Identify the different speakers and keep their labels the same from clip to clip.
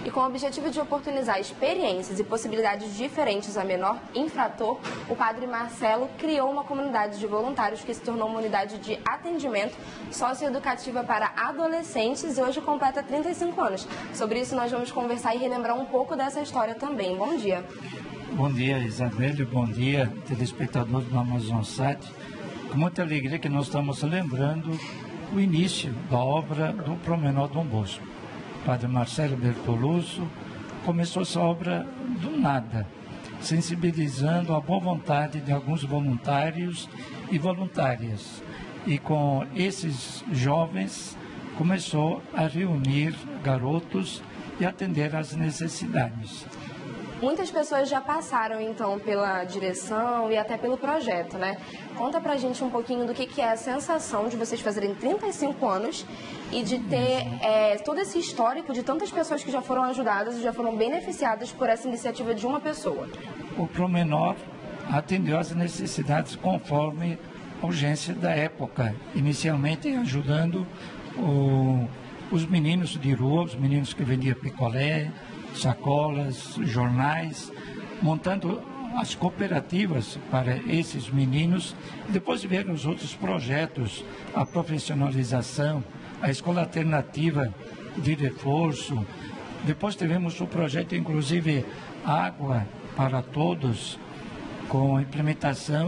Speaker 1: E com o objetivo de oportunizar experiências e possibilidades diferentes a menor infrator, o padre Marcelo criou uma comunidade de voluntários que se tornou uma unidade de atendimento socioeducativa para adolescentes e hoje completa 35 anos. Sobre isso nós vamos conversar e relembrar um pouco dessa história também. Bom dia.
Speaker 2: Bom dia, Isabelle. Bom dia, telespectadores do Amazonsat. Com muita alegria que nós estamos lembrando o início da obra do Promenor Dom Bosco. O padre Marcelo Bertolucci começou essa obra do nada, sensibilizando a boa vontade de alguns voluntários e voluntárias. E com esses jovens começou a reunir garotos e atender às necessidades.
Speaker 1: Muitas pessoas já passaram, então, pela direção e até pelo projeto, né? Conta pra gente um pouquinho do que é a sensação de vocês fazerem 35 anos e de ter todo esse histórico de tantas pessoas que já foram ajudadas e já foram beneficiadas por essa iniciativa de uma pessoa.
Speaker 2: O Promenor atendeu às necessidades conforme a urgência da época, inicialmente ajudando os meninos de rua, os meninos que vendiam picolé, sacolas, jornais, montando as cooperativas para esses meninos. Depois vieram os outros projetos, a profissionalização, a escola alternativa de reforço. Depois tivemos o projeto, inclusive, Água para Todos, com a implementação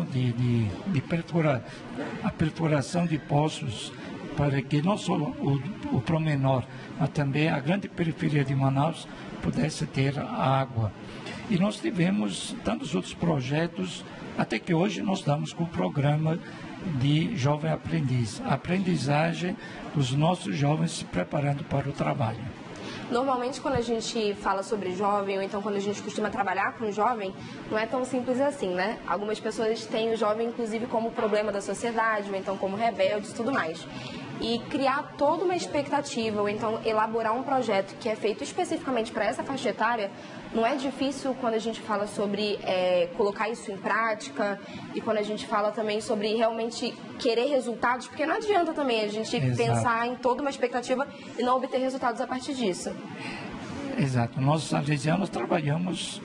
Speaker 2: a perfuração de poços, para que não só o Promenor, mas também a grande periferia de Manaus pudesse ter água. E nós tivemos tantos outros projetos, até que hoje nós estamos com o programa de Jovem Aprendiz, a aprendizagem dos nossos jovens se preparando para o trabalho.
Speaker 1: Normalmente, quando a gente fala sobre jovem, ou então quando a gente costuma trabalhar com jovem, não é tão simples assim, né? Algumas pessoas têm o jovem, inclusive, como problema da sociedade, ou então como rebelde e tudo mais. E criar toda uma expectativa, ou então elaborar um projeto que é feito especificamente para essa faixa etária, não é difícil quando a gente fala sobre colocar isso em prática e quando a gente fala também sobre realmente querer resultados, porque não adianta também a gente pensar em toda uma expectativa e não obter resultados a partir disso.
Speaker 2: Exato. Nós, salesianos, trabalhamos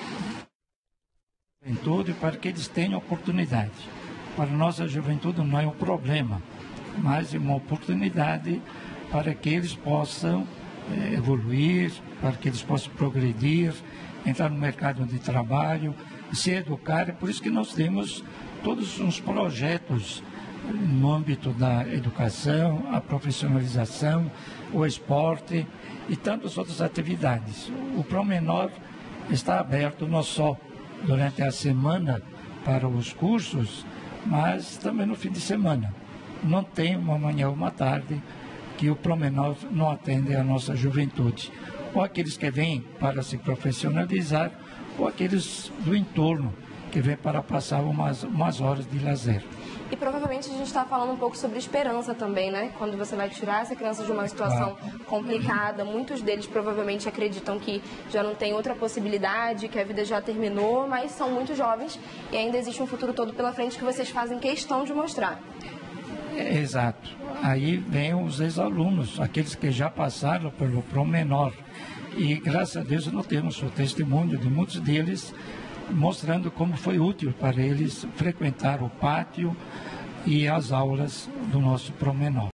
Speaker 2: em tudo para que eles tenham oportunidade. Para nós, a juventude não é um problema, mas uma oportunidade para que eles possam evoluir, para que eles possam progredir, entrar no mercado de trabalho, se educar. É por isso que nós temos todos os projetos no âmbito da educação, a profissionalização, o esporte e tantas outras atividades. O Promenor está aberto não só durante a semana para os cursos, mas também no fim de semana. Não tem uma manhã ou uma tarde que o Promenor não atende a nossa juventude. Ou aqueles que vêm para se profissionalizar, ou aqueles do entorno que vêm para passar umas horas de lazer.
Speaker 1: E provavelmente a gente está falando um pouco sobre esperança também, né? Quando você vai tirar essa criança de uma situação complicada, muitos deles provavelmente acreditam que já não tem outra possibilidade, que a vida já terminou, mas são muito jovens e ainda existe um futuro todo pela frente que vocês fazem questão de mostrar.
Speaker 2: Exato. Aí vem os ex-alunos, aqueles que já passaram pelo Promenor. E graças a Deus nós temos o testemunho de muitos deles mostrando como foi útil para eles frequentar o pátio e as aulas do nosso Promenor.